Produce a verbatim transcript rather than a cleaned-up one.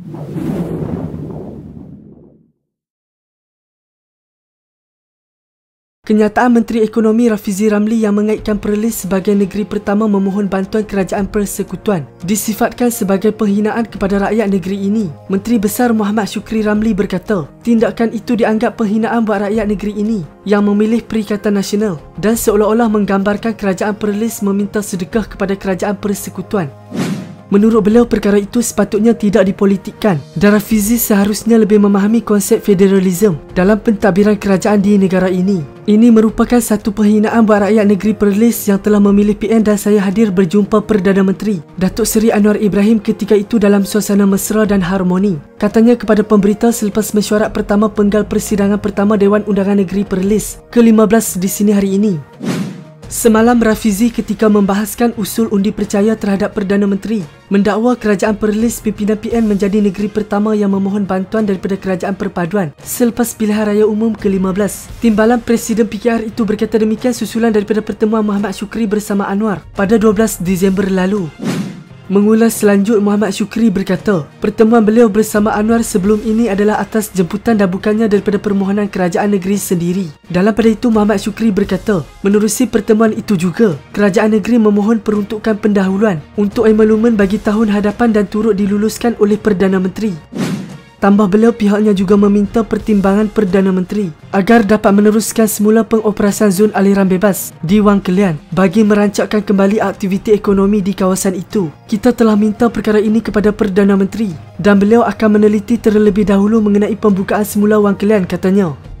Kenyataan Menteri Ekonomi Rafizi Ramli yang mengaitkan Perlis sebagai negeri pertama memohon bantuan Kerajaan Persekutuan disifatkan sebagai penghinaan kepada rakyat negeri ini. Menteri Besar Muhammad Syukri Ramli berkata, tindakan itu dianggap penghinaan buat rakyat negeri ini yang memilih Perikatan Nasional dan seolah-olah menggambarkan Kerajaan Perlis meminta sedekah kepada Kerajaan Persekutuan. Menurut beliau, perkara itu sepatutnya tidak dipolitikkan dan Rafizi seharusnya lebih memahami konsep federalisme dalam pentadbiran kerajaan di negara ini. Ini merupakan satu penghinaan buat rakyat negeri Perlis yang telah memilih P N dan saya hadir berjumpa Perdana Menteri Datuk Seri Anwar Ibrahim ketika itu dalam suasana mesra dan harmoni. Katanya kepada pemberita selepas mesyuarat pertama penggal persidangan pertama Dewan Undangan Negeri Perlis ke lima belas di sini hari ini. Semalam Rafizi ketika membahaskan usul undi percaya terhadap Perdana Menteri mendakwa Kerajaan Perlis pimpinan P N menjadi negeri pertama yang memohon bantuan daripada Kerajaan Perpaduan selepas pilihan raya umum ke lima belas. Timbalan Presiden P K R itu berkata demikian susulan daripada pertemuan Muhammad Syukri bersama Anwar pada dua belas Disember lalu. Mengulas selanjut, Muhammad Syukri berkata, pertemuan beliau bersama Anwar sebelum ini adalah atas jemputan dan bukannya daripada permohonan kerajaan negeri sendiri. Dalam pada itu, Muhammad Syukri berkata, menerusi pertemuan itu juga, kerajaan negeri memohon peruntukan pendahuluan untuk emolumen bagi tahun hadapan dan turut diluluskan oleh Perdana Menteri. Tambah beliau, pihaknya juga meminta pertimbangan Perdana Menteri agar dapat meneruskan semula pengoperasian zon aliran bebas di Wang Kelian bagi merancakkan kembali aktiviti ekonomi di kawasan itu. Kita telah minta perkara ini kepada Perdana Menteri dan beliau akan meneliti terlebih dahulu mengenai pembukaan semula Wang Kelian, katanya.